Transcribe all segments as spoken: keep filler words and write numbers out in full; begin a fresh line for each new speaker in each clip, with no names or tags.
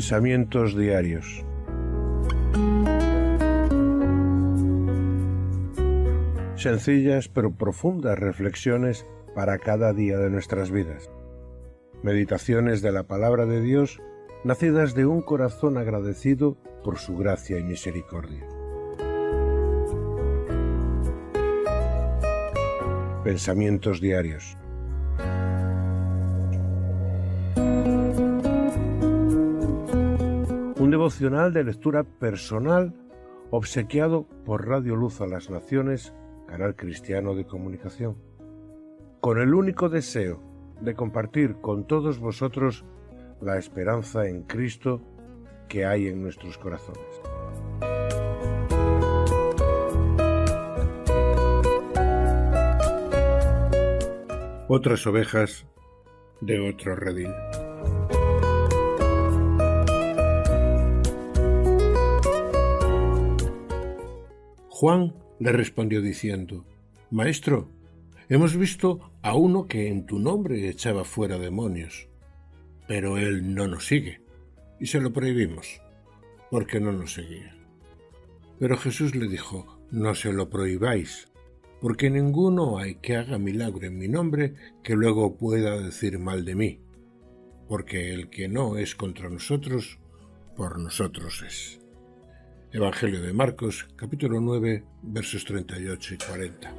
Pensamientos diarios. Sencillas pero profundas reflexiones para cada día de nuestras vidas. Meditaciones de la palabra de Dios, nacidas de un corazón agradecido por su gracia y misericordia. Pensamientos diarios. Un devocional de lectura personal obsequiado por Radio Luz a las Naciones, canal cristiano de comunicación, con el único deseo de compartir con todos vosotros la esperanza en Cristo que hay en nuestros corazones. Otras ovejas de otro redil. Juan le respondió diciendo: Maestro, hemos visto a uno que en tu nombre echaba fuera demonios, pero él no nos sigue, y se lo prohibimos, porque no nos seguía. Pero Jesús le dijo: No se lo prohibáis, porque ninguno hay que haga milagro en mi nombre que luego pueda decir mal de mí, porque el que no es contra nosotros, por nosotros es. Evangelio de Marcos, capítulo nueve, versos treinta y ocho y cuarenta.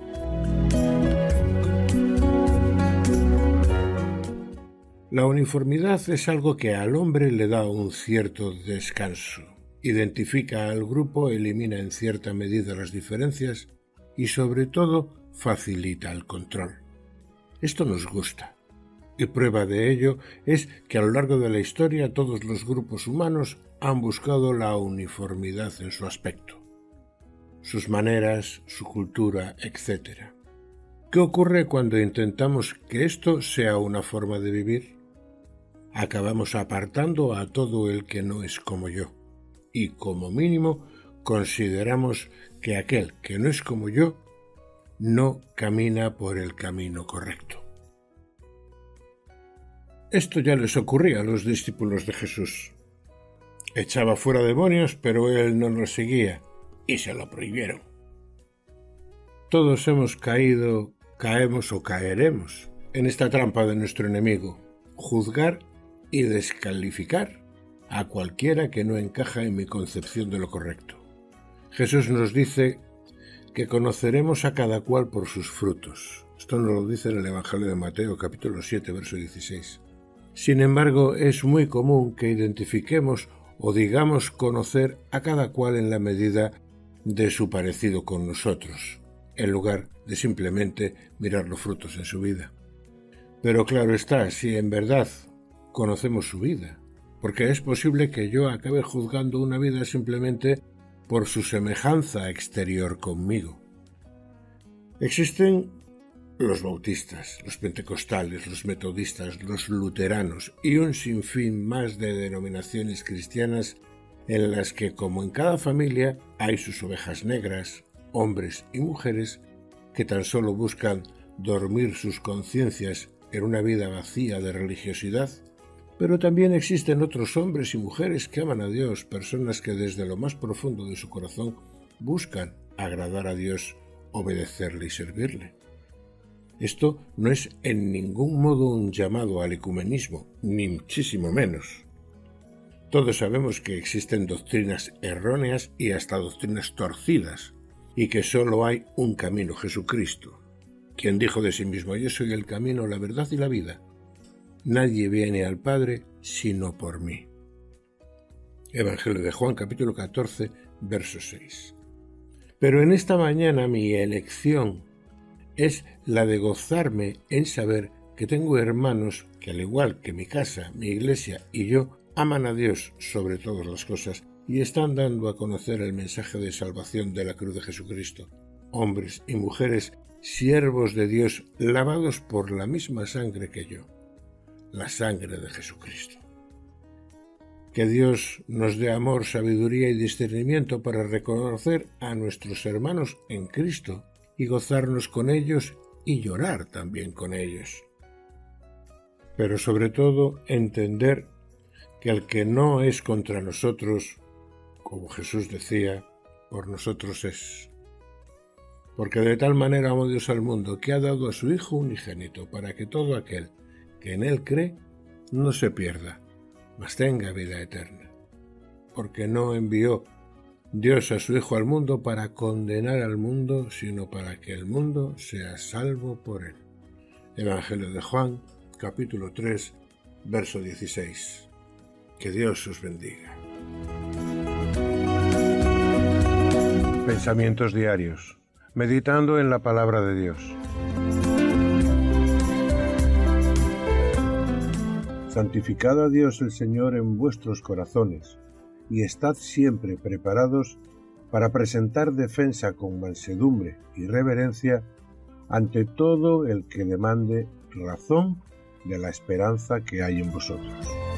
La uniformidad es algo que al hombre le da un cierto descanso. Identifica al grupo, elimina en cierta medida las diferencias y sobre todo facilita el control. Esto nos gusta. Y prueba de ello es que a lo largo de la historia todos los grupos humanos han buscado la uniformidad en su aspecto, sus maneras, su cultura, etcétera. ¿Qué ocurre cuando intentamos que esto sea una forma de vivir? Acabamos apartando a todo el que no es como yo, y como mínimo consideramos que aquel que no es como yo no camina por el camino correcto. Esto ya les ocurría a los discípulos de Jesús. Echaba fuera demonios, pero él no nos seguía, y se lo prohibieron. Todos hemos caído, caemos o caeremos en esta trampa de nuestro enemigo, juzgar y descalificar a cualquiera que no encaja en mi concepción de lo correcto. Jesús nos dice que conoceremos a cada cual por sus frutos. Esto nos lo dice en el Evangelio de Mateo, capítulo siete, verso dieciséis. Sin embargo, es muy común que identifiquemos o digamos conocer a cada cual en la medida de su parecido con nosotros, en lugar de simplemente mirar los frutos en su vida. Pero claro está, si en verdad conocemos su vida, porque es posible que yo acabe juzgando una vida simplemente por su semejanza exterior conmigo. Existen los bautistas, los pentecostales, los metodistas, los luteranos y un sinfín más de denominaciones cristianas en las que, como en cada familia, hay sus ovejas negras, hombres y mujeres que tan solo buscan dormir sus conciencias en una vida vacía de religiosidad. Pero también existen otros hombres y mujeres que aman a Dios, personas que desde lo más profundo de su corazón buscan agradar a Dios, obedecerle y servirle. Esto no es en ningún modo un llamado al ecumenismo, ni muchísimo menos. Todos sabemos que existen doctrinas erróneas y hasta doctrinas torcidas, y que solo hay un camino, Jesucristo, quien dijo de sí mismo: Yo soy el camino, la verdad y la vida. Nadie viene al Padre sino por mí. Evangelio de Juan, capítulo catorce, verso seis. Pero en esta mañana mi elección es la de gozarme en saber que tengo hermanos que, al igual que mi casa, mi iglesia y yo, aman a Dios sobre todas las cosas y están dando a conocer el mensaje de salvación de la cruz de Jesucristo. Hombres y mujeres, siervos de Dios, lavados por la misma sangre que yo, la sangre de Jesucristo. Que Dios nos dé amor, sabiduría y discernimiento para reconocer a nuestros hermanos en Cristo y gozarnos con ellos y llorar también con ellos. Pero sobre todo entender que el que no es contra nosotros, como Jesús decía, por nosotros es. Porque de tal manera amó Dios al mundo, que ha dado a su Hijo unigénito, para que todo aquel que en él cree no se pierda, mas tenga vida eterna. Porque no envió Dios a su Hijo al mundo para condenar al mundo, sino para que el mundo sea salvo por él. Evangelio de Juan, capítulo tres, verso dieciséis. Que Dios os bendiga. Pensamientos diarios. Meditando en la palabra de Dios. Santificad a Dios el Señor en vuestros corazones, y estad siempre preparados para presentar defensa con mansedumbre y reverencia ante todo el que demande razón de la esperanza que hay en vosotros.